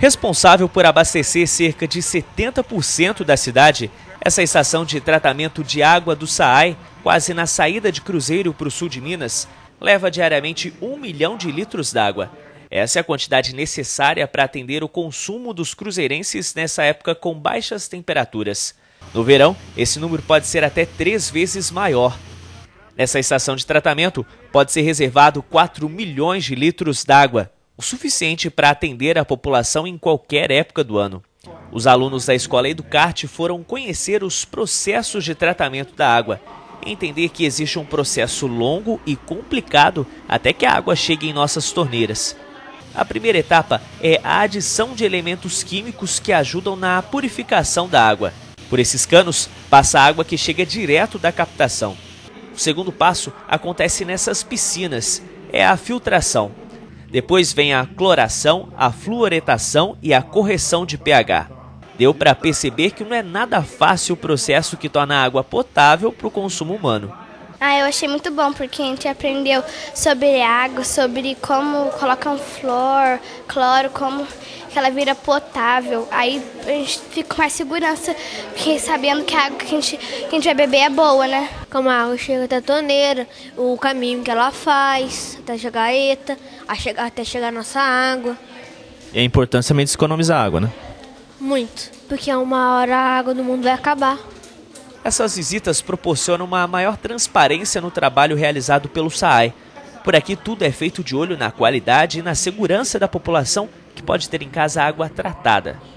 Responsável por abastecer cerca de 70% da cidade, essa estação de tratamento de água do SAAI, quase na saída de Cruzeiro para o sul de Minas, leva diariamente 1 milhão de litros d'água. Essa é a quantidade necessária para atender o consumo dos cruzeirenses nessa época com baixas temperaturas. No verão, esse número pode ser até 3 vezes maior. Nessa estação de tratamento, pode ser reservado 4 milhões de litros d'água, o suficiente para atender a população em qualquer época do ano. Os alunos da Escola Educarte foram conhecer os processos de tratamento da água e entender que existe um processo longo e complicado até que a água chegue em nossas torneiras. A primeira etapa é a adição de elementos químicos que ajudam na purificação da água. Por esses canos, passa a água que chega direto da captação. O segundo passo acontece nessas piscinas, é a filtração. Depois vem a cloração, a fluoretação e a correção de pH. Deu para perceber que não é nada fácil o processo que torna a água potável para o consumo humano. Eu achei muito bom, porque a gente aprendeu sobre água, sobre como colocar um cloro, como que ela vira potável. Aí a gente fica com mais segurança, porque sabendo que a água que a gente vai beber é boa, né? Como a água chega até a torneira, o caminho que ela faz, até chegar a ETA, até chegar a nossa água. E a importância também de se economizar água, né? Muito, porque uma hora a água do mundo vai acabar. Essas visitas proporcionam uma maior transparência no trabalho realizado pelo SAAI. Por aqui tudo é feito de olho na qualidade e na segurança da população que pode ter em casa água tratada.